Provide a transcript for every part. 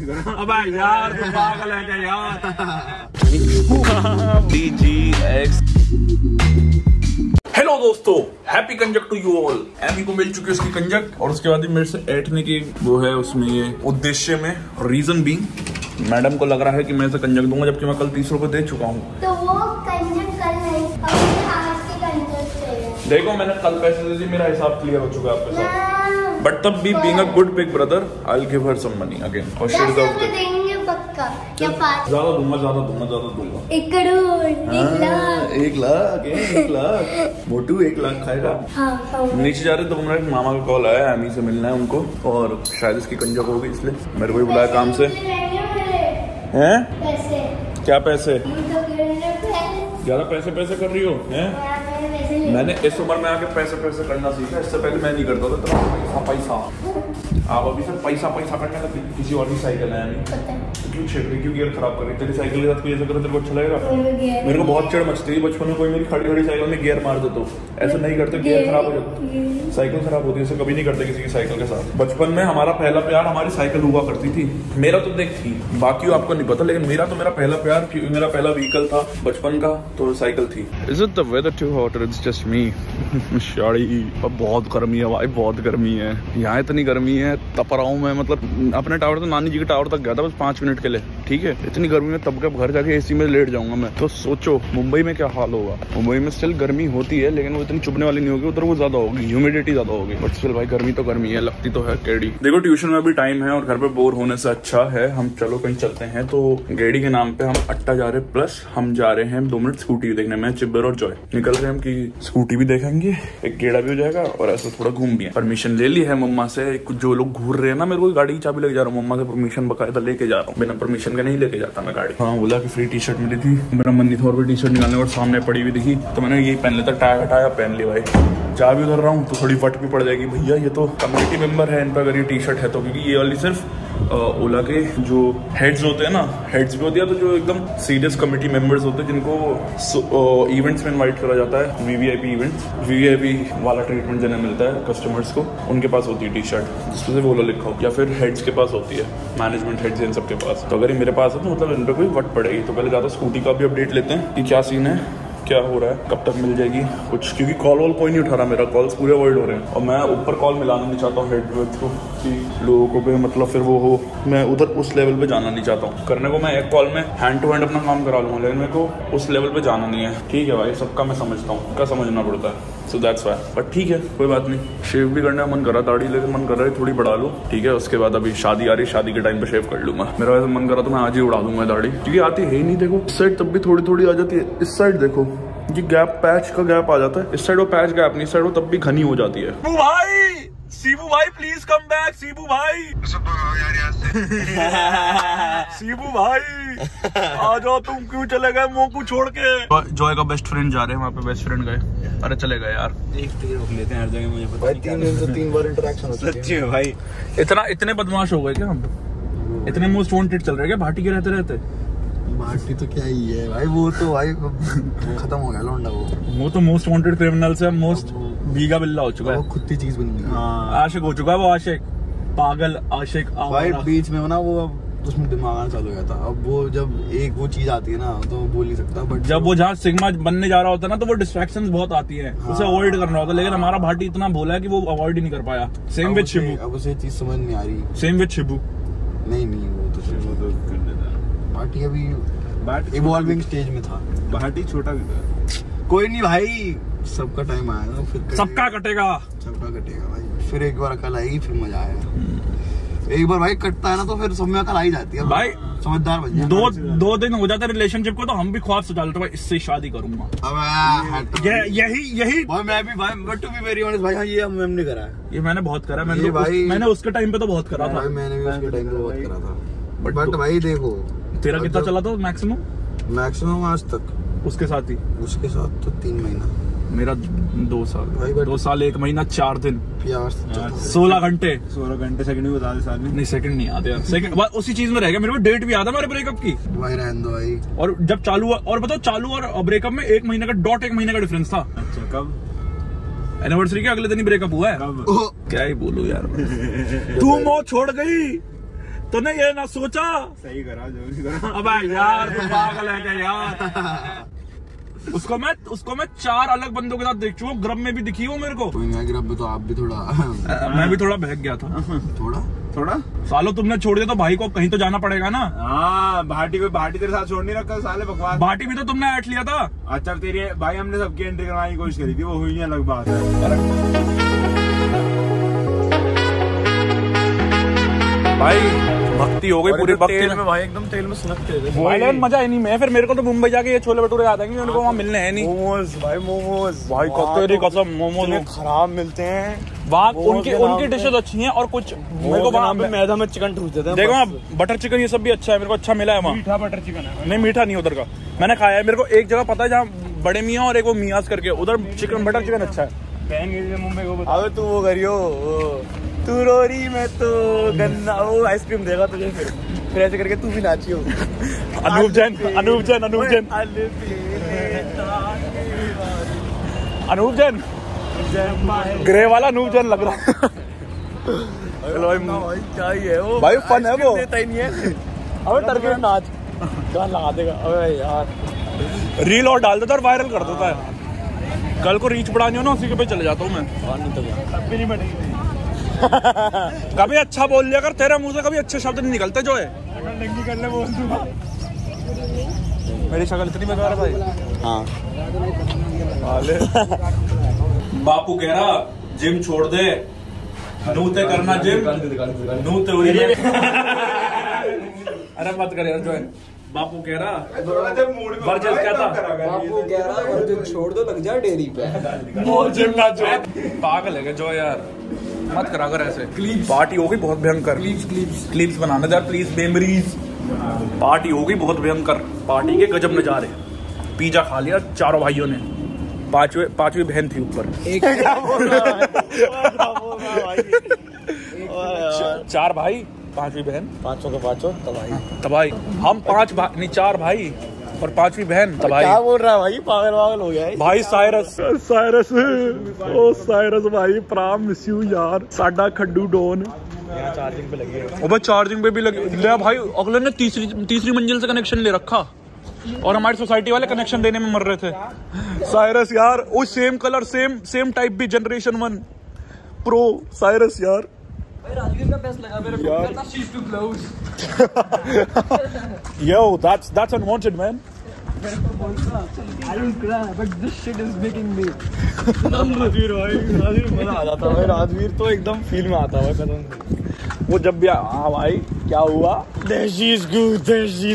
अबे यार तू पागल है क्या यार। DGX। हेलो दोस्तों, happy Kanjak to you all. एमी को मिल चुकी है उसकी कंजक और उसके बाद मेरे से ऐठने की वो है उसमें ये उद्देश्य में। रीजन बीइंग मैडम को लग रहा है कि मैं इसे कंजक दूंगा जबकि मैं कल 30 रुपए दे चुका हूँ। तो वो कंजक कल नहीं, आज की कंजक चाहिए। देखो मैंने कल पैसे दे दिए, मेरा हिसाब क्लियर हो चुका है आपके साथ। बट तब भी being a good big brother I will give her some money again और शी डिजर्व्स इट। पक्का क्या बात? ज्यादा दूंगा 1 करोड़ 1 लाख मोटू 1 लाख खाएगा। हाँ, नीचे जा रहे तो मेरा मामा का कॉल आया, एमी से मिलना है उनको और शायद इसकी कंजक होगी इसलिए मेरे को ही बुलाया काम से। हैं पैसे? क्या पैसे? ज्यादा पैसे कर रही हो हैं? मैंने इस उम्र में आके पैसे करना सीखा, इससे पहले मैं नहीं करता था। तो पैसा आप अभी से पैसा करने लगे। किसी और की साइकिल है क्यों छेड़ रही, क्यों गियर खराब कर रही? तेरी साइकिल के साथ कोई ऐसा करे तेरे को अच्छा लगेगा? मेरे को बहुत चिढ़ मचती है बचपन में, कोई मेरी खड़ी साइकिल में गियर मार दे तो ऐसा नहीं करते, गियर खराब हो जाता, साइकिल खराब होती है। ऐसा कभी नहीं करते किसी की साइकिल के साथ। बचपन में हमारा पहला प्यार हमारी साइकिल हुआ करती थी। मेरा तो देख थी, बाकी आपको नहीं पता, लेकिन मेरा पहला प्यार, मेरा पहला व्हीकल था बचपन का तो साइकिल थी। Is it the weather too hot or it's just me? Sari बहुत गर्मी है भाई, बहुत गर्मी है यहाँ। इतनी गर्मी है तप रहा हूँ मैं, मतलब अपने टावर से नानी जी के टावर तक गया था बस 5 मिनट के लिए, ठीक है। इतनी गर्मी में तब कब घर जाके एसी में लेट जाऊंगा मैं। तो सोचो मुंबई में क्या हाल होगा। मुंबई में स्टिल गर्मी होती है लेकिन वो इतनी चुभने वाली नहीं होगी, उधर वो ज्यादा होगी, ह्यूमिडिटी ज्यादा होगी। बट स्टिल भाई गर्मी तो गर्मी है, लगती तो है केड़ी। देखो ट्यूशन में भी टाइम है और घर पे बोर होने से अच्छा है हम चलो कहीं चलते हैं। तो गेड़ी के नाम पे हम अट्टा जा रहे, प्लस हम जा रहे हैं 2 मिनट स्कूटी देखने में। चिब्बर और जॉय निकल रहे हैं हम कि स्कूटी भी देखेंगे, एक गेड़ा भी हो जाएगा और ऐसा थोड़ा घूम भी है। परमिशन ले ली है मम्मा से। जो लोग घूर रहे हैं ना, मेरे को गाड़ी की चाबी लेके जा रहा हूँ, मम्मा से परमिशन बकायदा लेके जा रहा हूँ। बिना परमिशन के नहीं लेके जाता मैं गाड़ी। हाँ बोला कि फ्री टी शर्ट मिली थी, मेरा मन नहीं था और भी टी शर्ट निकालने, और सामने पड़ी हुई दिखी तो मैंने यही पहन लेता। टाया हटाया पहन ली भाई। जा भी उधर रहा हूँ तो थोड़ी वट भी पड़ जाएगी, भैया ये तो कम्युनिटी मेंबर है इन पर अगर ये टी शर्ट है तो, क्योंकि ये वाली सिर्फ ओला के जो हेड्स होते हैं ना, हेड्स भी होती है तो जो एकदम सीरियस कमेटी मेंबर्स होते हैं जिनको इवेंट्स में इनवाइट करा जाता है, वीवीआईपी इवेंट्स, वीवीआईपी वाला ट्रीटमेंट जिन्हें मिलता है कस्टमर्स को, उनके पास होती है टी शर्ट जिसमें से ओला लिखा हो, या फिर हेड्स के पास होती है, मैनेजमेंट हेड्स इन सबके पास। तो अगर ये मेरे पास है तो मतलब इन पर कोई वट पड़ेगी। तो पहले ज़्यादा स्कूटी का भी अपडेट लेते हैं कि क्या सीन है, क्या हो रहा है, कब तक मिल जाएगी कुछ, क्योंकि कॉल वॉल कोई नहीं उठा रहा, मेरा कॉल्स पूरे अवॉइड हो रहे हैं। और मैं ऊपर कॉल मिलाना नहीं चाहता हूँ हेड के थ्रू कि लोगों को भी मतलब फिर वो हो, मैं उधर उस लेवल पे जाना नहीं चाहता हूँ। करने को मैं एक कॉल में हैंड टू हैंड अपना काम करा लूँगा, लेकिन मेरे को उस लेवल पे जाना नहीं है। ठीक है भाई, सबका मैं समझता हूँ, क्या समझना पड़ता है, सो दैट्स व्हाई। बट ठीक है कोई बात नहीं। शेव भी करने का मन कर रहा दाढ़ी, लेकिन मन कर रहा है थोड़ी बढ़ा लूँ, ठीक है। उसके बाद अभी शादी आ रही, शादी के टाइम पे शेव कर लूँगा। मेरा वैसे मन कर रहा तो मैं आज ही उड़ा दूंगा दाढ़ी, क्योंकि आती है ही नहीं। देखो इस साइड तब भी थोड़ी थोड़ी आ जाती है, इस साइड देखो ये गैप, पैच का गैप आ जाता है, इस साइड वो पैच गैप नहीं, इस साइड वो तब भी घनी हो जाती है। सीबू भाई प्लीज कम बैक, सीबू भाई सीबू भाई आ जाओ, तुम क्यों चले गए मोकू छोड़ के? जॉय का बेस्ट फ्रेंड जा रहे हैं वहाँ पे, बेस्ट फ्रेंड गए, अरे चले गए यार। एक रोक लेते हैं हर जगह, मुझे पता भाई 3 दिन से 3 बार इंटरेक्शन हो चुकी है। सच्ची है भाई, इतने बदमाश हो गए क्या हम? इतने मोस्ट वांटेड चल रहे क्या भाटी के रहते? भाटी तो क्या ही है भाई, वो तो भाई खत्म हो गया लौंडा। वो तो मोस्ट वांटेड क्रिमिनल से मोस्ट भीगा बिल्ला हो चुका है, वो खुद की चीज बन गई। आशिक हो चुका है वो, आशिक पागल आशिक भाई। बीच में ना वो उसमें दिमाग आना चालू हो गया था। अब वो जब एक वो चीज आती है ना तो बोल नहीं सकता, बट जब वो जहाँ सिग्मा बनने जा रहा होता है ना तो वो डिस्ट्रैक्शंस बहुत आती है, उसे अवॉइड करना होता है। लेकिन हमारा भाटी इतना भोला है कि वो अवॉइड ही नहीं कर पाया। सेम विद शिबू, अब उसे चीज समझ नहीं आ रही। सेम विद शिबू, नहीं वो तो कर देता है। भाटी अभी इवॉल्विंग स्टेज में था, भाटी छोटा भी था। कोई नहीं भाई, सबका टाइम आएगा, फिर सबका कटेगा भाई। फिर एक बार अकल आएगी, फिर मजा आएगा। एक बार भाई कटता है ना तो फिर सब में अकल आ ही जाती है भाई। समझदार बन जाए। दो दिन हो जाता है रिलेशनशिप को तो हम भी ख्वाब से डालते भाई इससे शादी करूंगा। अब यही भाई मैं भी भाई, but to be very honest भाई, हाँ ये हमने करा है, ये मैंने बहुत करा। मैंने उसके टाइम पे तो बहुत करा था, मैंने भी उसके टाइम पे बहुत करा था। बट भाई देखो तेरा कितना चला था मैक्सिमम आज तक? उसके साथ तो 3 महीना, मेरा 2 साल भाई। 2 साल 1 महीना 4 दिन 16 घंटे सेकंड भी बता दे साल में। नहीं सेकंड नहीं आते यार, सेकंड उसी चीज में रह गया। मेरे को डेट भी याद है हमारे ब्रेकअप की भाई, रहने दो भाई। और जब चालू हुआ, और बताओ चालू और ब्रेकअप में 1 महीने का 1 महीने का डिफरेंस था। अच्छा कब? एनिवर्सरी के अगले दिन ही ब्रेकअप हुआ है। क्या ही बोलूं यार तू मौत छोड़ गई तूने ये ना सोचा। सही करा जो भी करा। अबे यार तू पागल है क्या यार। उसको मैं 4 अलग बंदों के साथ देख चुका हूँ, ग्रब में भी दिखी वो मेरे को। ग्रब में तो आप भी थोड़ा मैं भी थोड़ा बहक गया था। थोड़ा सालो तुमने छोड़ दिया तो भाई को कहीं तो जाना पड़ेगा ना। हाँ भाटी तेरे साथ छोड़ नहीं रखा साले, बकवास। भाटी भी तो तुमने ऐट लिया था। अच्छा तेरे भाई हमने सबकी एंट्री करवाने की कोशिश करी थी, वो हुई नहीं, अलग बात है। भाई भक्ति हो गई पूरी, भक्ति में भाई एकदम तेल में सुनकते थे भाई, मजा ही नहीं। मैं फिर मेरे को तो मुंबई जाके ये छोले भटूरे याद आएंगे, उनको वहाँ मिलने हैं नहीं। मोमोज भाई तेरी कसम मोमोज खराब मिलते हैं वहाँ। उनकी डिशेज अच्छी हैं और कुछ मेरे को वहाँ मैदा में चिकन ठूस देते हैं। देखो वहाँ बटर चिकन ये सब भी अच्छा है, मेरे को अच्छा मिला है वहाँ। मीठा बटर चिकन है? नहीं मीठा नहीं उधर का, मैंने खाया है। मेरे को एक जगह पता है जहाँ बड़े मियाँ और एक वो मियाज करके, उधर चिकन बटर चिकन अच्छा है। मुंबई को अबे तू वो करियो, तू रोरी में तो गन्ना वो आइसक्रीम देगा तुझे, फिर ऐसे करके तू भी नाचियो। अनूप जैन ग्रे वाला अनूप जैन लग रहा। भाई क्या ही है वो भाई, फन है वो। देता ही नहीं है। अबे टर्की नाच गान लगा देगा। अबे यार रील और डाल देता और वायरल कर देता है। कल को रीच बढ़ानी हो ना, उसी के पे चले जाता हूँ मैं। नहीं बढ़ेगी। कभी अच्छा बोल लिया कर, तेरे मुंह से कभी अच्छे शब्द नहीं निकलते जो है। करने बोल दूंगा। मेरी शक्ल इतनी बेकार है भाई। हाँ बापू कह रहा जिम छोड़ दे, नूते करना जिम, नूते हुई। अरे मत कर यार जो है। बापू कह रहा वर्जिश क्या था? बापू कह रहा वर्जिश छोड़ दो, लग जा डेयरी पे। जिम ना जो पागल है जो यार, मत करा कर ऐसे। पार्टी होगी बहुत भयंकर। क्लिप्स बनाना यार प्लीज, मेमोरीज। पार्टी होगी बहुत भयंकर, पार्टी के गजब नजारे। पिज्जा खा लिया चारों भाइयों ने, पांचवी बहन थी ऊपर। चार भाई पांचवी बहन, पांचों के पांचों तबाही। हम 5 भाई नहीं 4 भाई और 5वीं बहन तबाही। क्या बोल रहा है भाई, पागल हो गया है भाई। साइरस ओ साइरस भाई, प्राम मिस यू यार। साडा खड्डू डोन चार्जिंग पे लगी है। भाई चार्जिंग पे भी लगी ले भाई। अगले ने तीसरी मंजिल से कनेक्शन ले रखा और हमारी सोसाइटी वाले कनेक्शन देने में मर रहे थे। साइरस यार वो सेम कलर सेम टाइप भी, जनरेशन 1 प्रो साइरस यार। राजवीर का बेस्ट लगा मेरे को, कहता she's too close। Yo, that's unwanted man। मेरे को बोलता I don't cry but this shit is making me। Rajveer मजा आ जाता है। राजवीर तो एकदम फील में आता है कसम। वो जब भी हाँ भाई क्या हुआ, This is good।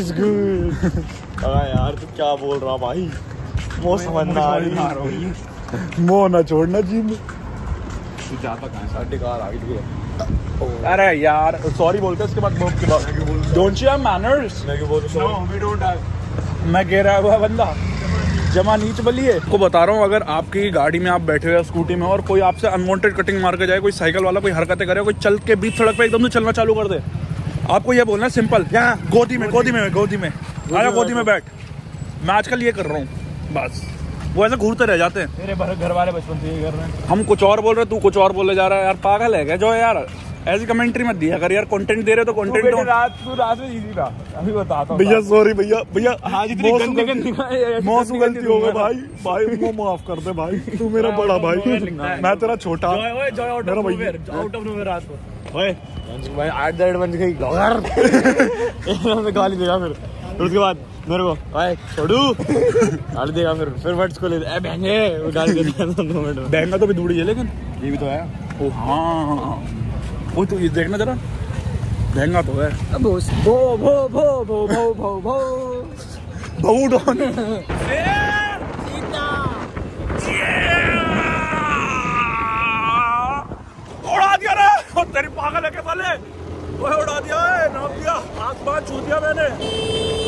अरे यार तू क्या बोल रहा भाई, वो समझना आ रही। मोह ना छोड़ना जी में। तू जाता कहाँ? साढ़े कार आ गई। अरे यार सॉरी बोलते उसके बाद don't you have manners? No we don't have. मैं कह रहा हुआ बंदा जमा नीच बलिए को बता रहा हूँ। अगर आपकी गाड़ी में आप बैठे हुए स्कूटी में और कोई आपसे अनवांटेड कटिंग मार के जाए, कोई साइकिल वाला कोई हरकतें करे, कोई चल के बीच सड़क पे एकदम से चलना चालू कर दे, आपको ये बोलना है सिंपल, गोदी में आया गोदी में बैठ। मैं आजकल ये कर रहा हूँ बस। वो ऐसे घूरते रह जाते हैं। मेरे घर वाले बचपन से ये कर रहे हैं। हम कुछ और बोल रहे, तू कुछ और बोले जा रहा है यार। पागल है क्या जो है यार? ऐसी कमेंट्री मत दिया कर यार। कंटेंट दे रहे तो कंटेंट दो। रात में इजी था, अभी बताता हूँ। भैया सॉरी भैया मौसम गलती हो गई भाई वो माफ कर दे भाई। तू मेरा बड़ा भाई, मैं तेरा छोटा। आउट ऑफ नोवेयर रात को ओए भाई 8 बज गई गाली देगा फिर उसके बाद मेरे को भाई छोड़ू गाली देगा फिर वर्ड्स को ले बहंगे वो गाली देगा। 2 मिनट में बहंगा तो भी दूरी है, लेकिन ये भी तो है। ओ हाँ वो तो ये देखना जरा, बहंगा तो है। भो डॉन उड़ा दिया रे तेरी पागल है के साले। वो उड़ा दिया है, नाम दिया, आसमान छू दिया मैंने।